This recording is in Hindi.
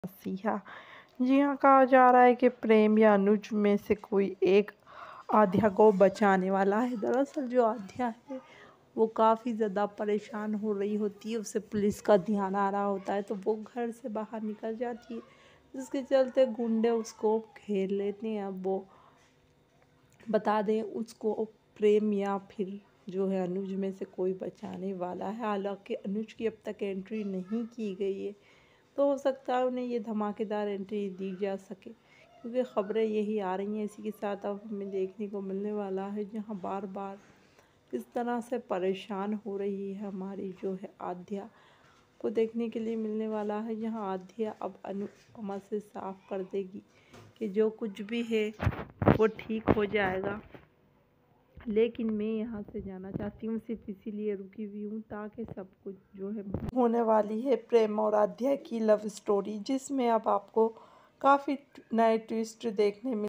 मसीहा। जी हाँ, कहा जा रहा है कि प्रेम या अनुज में से कोई एक आध्या को बचाने वाला है। दरअसल जो आध्या है वो काफ़ी ज़्यादा परेशान हो रही होती है, उसे पुलिस का ध्यान आ रहा होता है तो वो घर से बाहर निकल जाती है, जिसके चलते गुंडे उसको घेर लेते हैं। अब वो बता दें उसको प्रेम या फिर जो है अनुज में से कोई बचाने वाला है। हालांकि अनुज की अब तक एंट्री नहीं की गई है, तो हो सकता है उन्हें ये धमाकेदार एंट्री दी जा सके, क्योंकि ख़बरें यही आ रही हैं। इसी के साथ अब हमें देखने को मिलने वाला है जहां बार बार किस तरह से परेशान हो रही है हमारी जो है आध्या को देखने के लिए मिलने वाला है, जहां आध्या अब अनुपमा से साफ कर देगी कि जो कुछ भी है वो ठीक हो जाएगा। लेकिन मैं यहाँ से जाना चाहती हूँ, सिर्फ इसीलिए रुकी हुई हूँ ताकि सब कुछ जो है होने वाली है प्रेम और आध्या की लव स्टोरी, जिसमें अब आपको काफ़ी नए ट्विस्ट देखने मिल